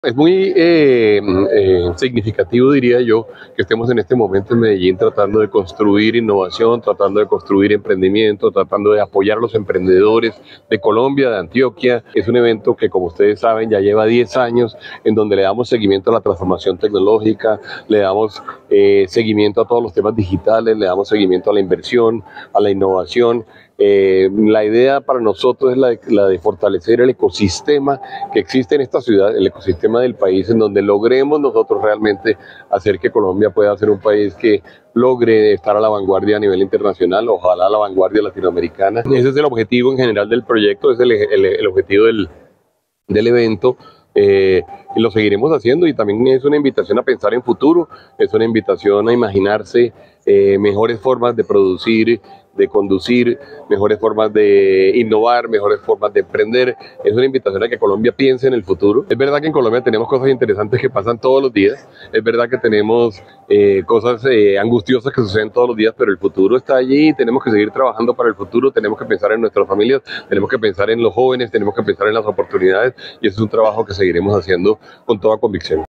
Es muy significativo, diría yo, que estemos en este momento en Medellín tratando de construir innovación, tratando de construir emprendimiento, tratando de apoyar a los emprendedores de Colombia, de Antioquia. Es un evento que, como ustedes saben, ya lleva 10 años en donde le damos seguimiento a la transformación tecnológica, le damos seguimiento a todos los temas digitales, le damos seguimiento a la inversión, a la innovación. La idea para nosotros es la de fortalecer el ecosistema que existe en esta ciudad, el ecosistema del país, en donde logremos nosotros realmente hacer que Colombia pueda ser un país que logre estar a la vanguardia a nivel internacional, ojalá a la vanguardia latinoamericana. Ese es el objetivo en general del proyecto, es el objetivo del evento. Y lo seguiremos haciendo, y también es una invitación a pensar en futuro, es una invitación a imaginarse mejores formas de producir, de conducir, mejores formas de innovar, mejores formas de emprender. Es una invitación a que Colombia piense en el futuro. Es verdad que en Colombia tenemos cosas interesantes que pasan todos los días, es verdad que tenemos cosas angustiosas que suceden todos los días, pero el futuro está allí y tenemos que seguir trabajando para el futuro, tenemos que pensar en nuestras familias, tenemos que pensar en los jóvenes, tenemos que pensar en las oportunidades, y ese es un trabajo que seguiremos haciendo con toda convicción.